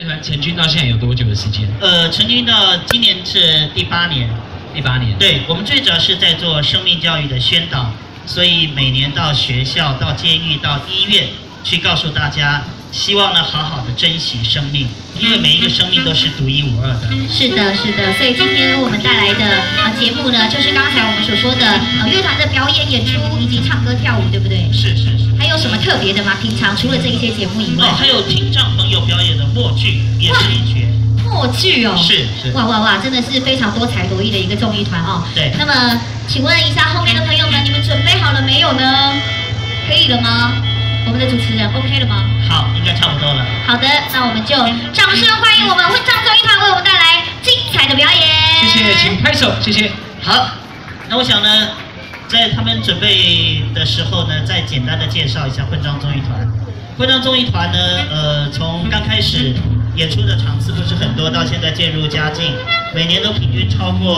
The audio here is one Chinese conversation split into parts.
乐团成军到现在有多久的时间？ 成军到今年是第8年。 第8年。 对，我们最主要是在做生命教育的宣导，所以每年到学校、到监狱、到医院去告诉大家，希望呢好好的珍惜生命，因为每一个生命都是独一无二的。 是的，是的。所以今天我们带来的节目呢，就是刚才我们所说的乐团的表演、演出以及唱歌跳舞，对不对？ 是。 还有什么特别的吗？平常除了这一些节目以外， 还有听障朋友表演的默剧也是一绝。 默剧哦， 是。 哇，真的是非常多才多艺的一个综艺团哦。 对。 那么，请问一下后面的朋友们，你们准备好了没有呢？可以了吗？我们的主持人 OK 了吗？ 好，应该差不多了。 好的，那我们就掌声欢迎我们混唱综艺团为我们带来精彩的表演。 谢谢，请拍手，谢谢。 好，那我想呢，在他们准备的时候呢，再简单的介绍一下混唱综艺团。混唱综艺团呢，从刚开始演出的场次不是很多，到现在渐入佳境，每年都平均超过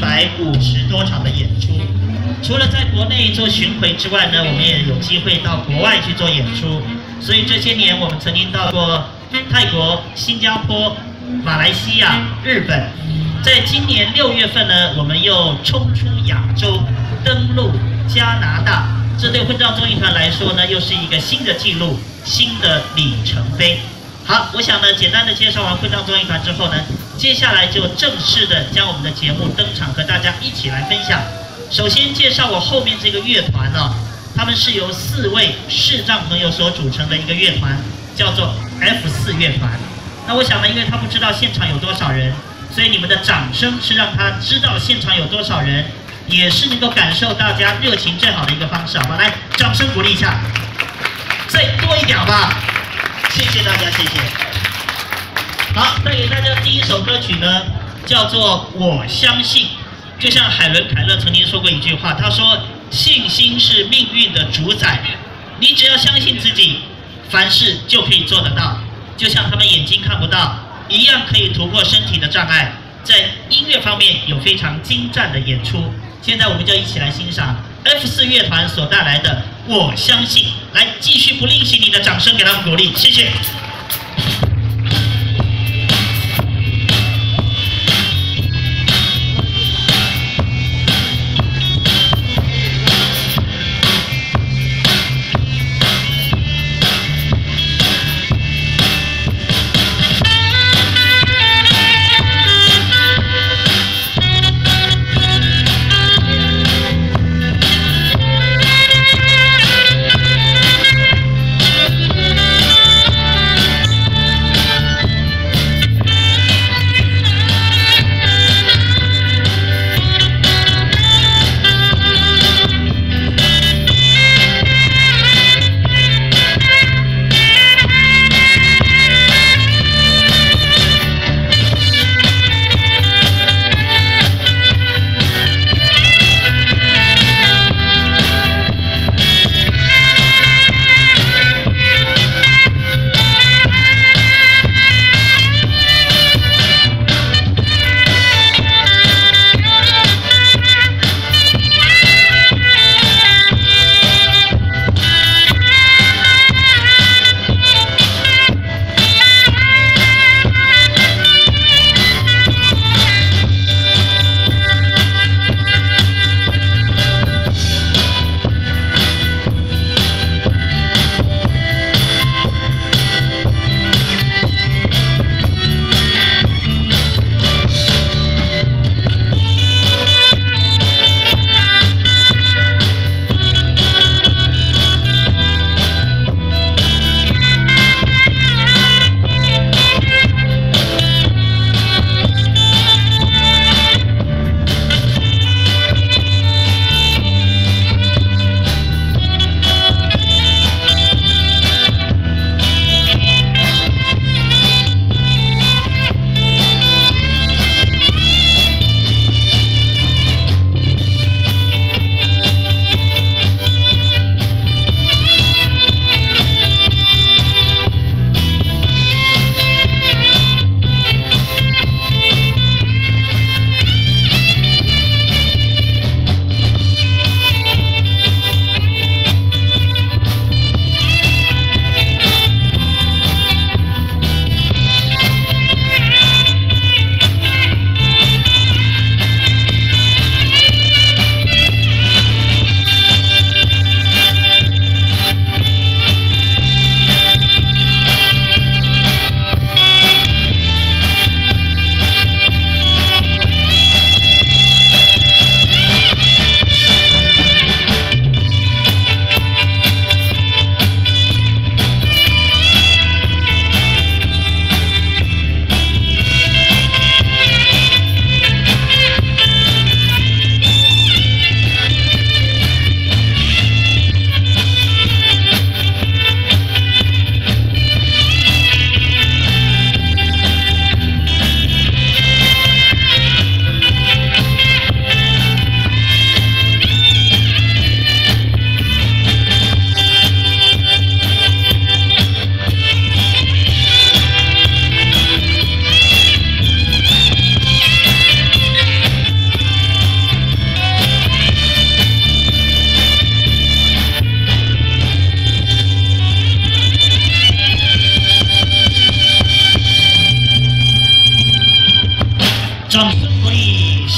150多场的演出。除了在国内做巡回之外呢，我们也有机会到国外去做演出。所以这些年我们曾经到过泰国、新加坡、马来西亚、日本。在今年6月份呢，我们又冲出亚洲，登陆加拿大。这对混唱综艺团来说呢，又是一个新的纪录，新的里程碑。好，我想呢，简单的介绍完混唱综艺团之后呢，接下来就正式的将我们的节目登场，和大家一起来分享。首先介绍我后面这个乐团哦，他们是由4位视障朋友所组成的一个乐团，叫做 F4 乐团。那我想呢，因为他不知道现场有多少人，所以你们的掌声是让他知道现场有多少人，也是能够感受大家热情最好的一个方式，好吧？来，掌声鼓励一下，再多一点吧，谢谢大家，谢谢。好，带给大家第一首歌曲呢，叫做《我相信》。就像海伦·凯勒曾经说过一句话，他说：“信心是命运的主宰，你只要相信自己，凡事就可以做得到。就像他们眼睛看不到一样，可以突破身体的障碍。在音乐方面有非常精湛的演出。现在我们就一起来欣赏 F4 乐团所带来的《我相信》。来，继续不吝惜你的掌声，给他们鼓励，谢谢。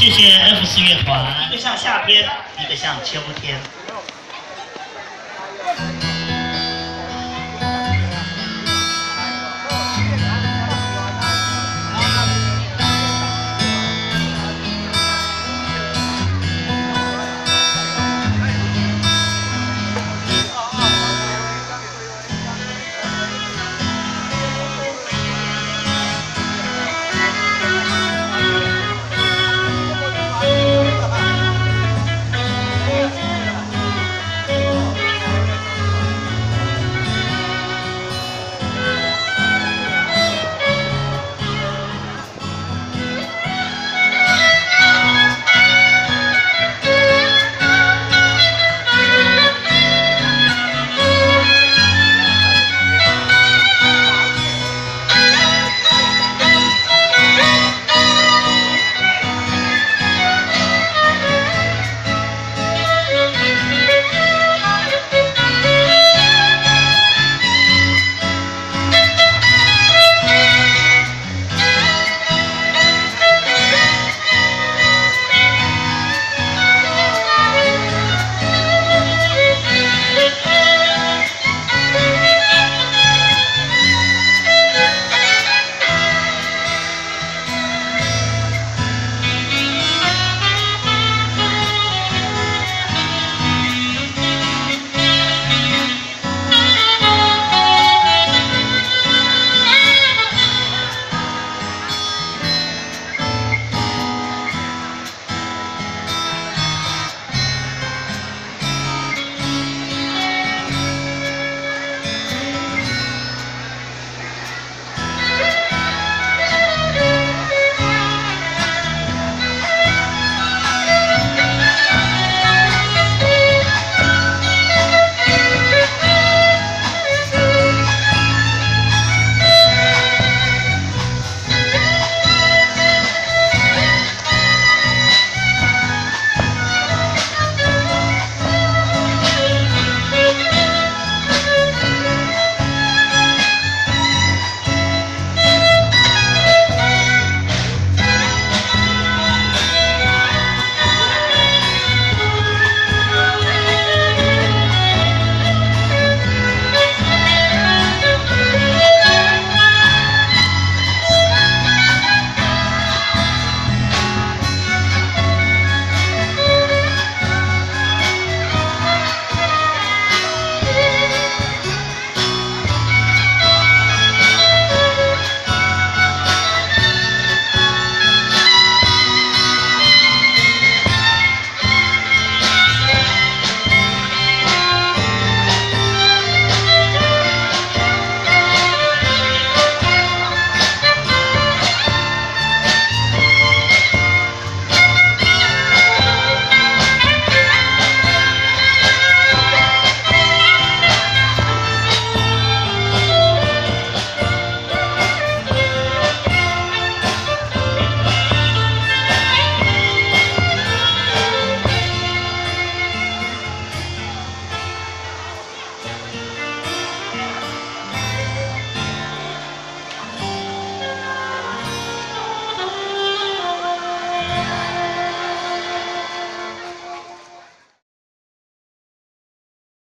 谢谢 F4乐团，一个像夏天，一个像秋天。